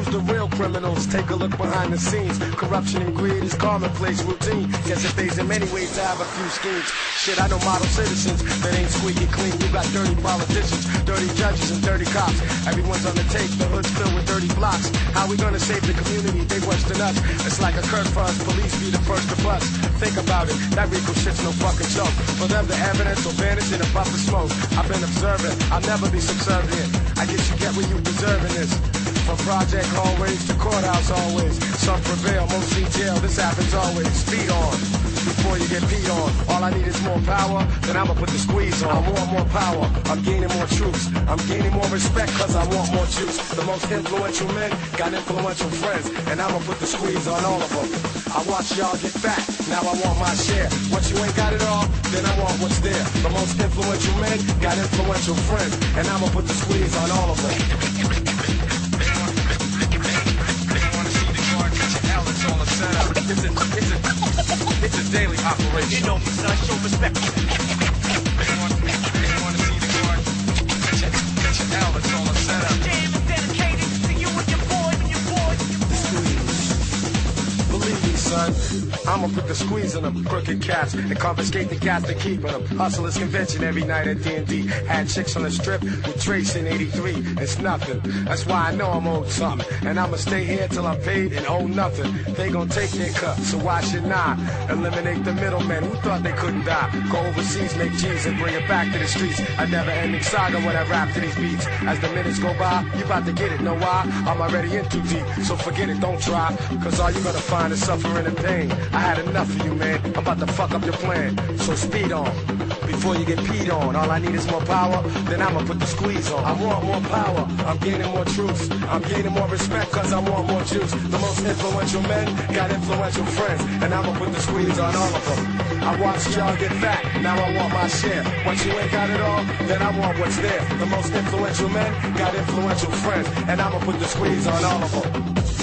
the real criminals. Take a look behind the scenes. Corruption and greed is commonplace routine. Guess it pays in many ways to have a few schemes. Shit, I know model citizens that ain't squeaky clean. You got dirty politicians, dirty judges, and dirty cops. Everyone's on the tape, the hood's filled with dirty blocks. How we gonna save the community? They worse than us. It's like a curse for us. Police be the first to bust. Think about it, that Rico shit's no fucking joke. For them, the evidence will vanish in a puff of smoke. I've been observant, I'll never be subservient. I guess you get what you deserve in this. From project hallways to courthouse always. Some prevail, most see jail. This happens always. Speed on before you get peed on. All I need is more power, then I'ma put the squeeze on. I want more power, I'm gaining more troops. I'm gaining more respect cause I want more juice. The most influential men got influential friends, and I'ma put the squeeze on all of them. I watch y'all get fat, now I want my share. Once you ain't got it all, then I want what's there. The most influential men got influential friends, and I'ma put the squeeze on all of them. It's a daily operation. You know me, son, show respect. They wanna see the guard. Catch your L, it's all a setup. Jam is dedicated to you and your boy and your boy. Believe me, son, I'ma put the squeeze on them crooked cats and confiscate the cats that keeping them. Hustlers convention every night at D&D. Had chicks on the strip with Trace in 83. It's nothing. That's why I know I'm owed something. And I'ma stay here till I'm paid and owe nothing. They gon' take their cut, so why should not? Eliminate the middlemen who thought they couldn't die. Go overseas, make G's and bring it back to the streets. A never-ending saga when I rap to these beats. As the minutes go by, you about to get it. Know why? I'm already in too deep, so forget it, don't try. Cause all you're gonna find is suffering and pain. I had enough of you, man. I'm about to fuck up your plan. So speed on before you get peed on. All I need is more power, then I'ma put the squeeze on. I want more power, I'm gaining more truths. I'm gaining more respect cause I want more juice. The most influential men got influential friends, and I'ma put the squeeze on all of them. I watched y'all get fat, now I want my share. Once you ain't got it all, then I want what's there. The most influential men got influential friends, and I'ma put the squeeze on all of them.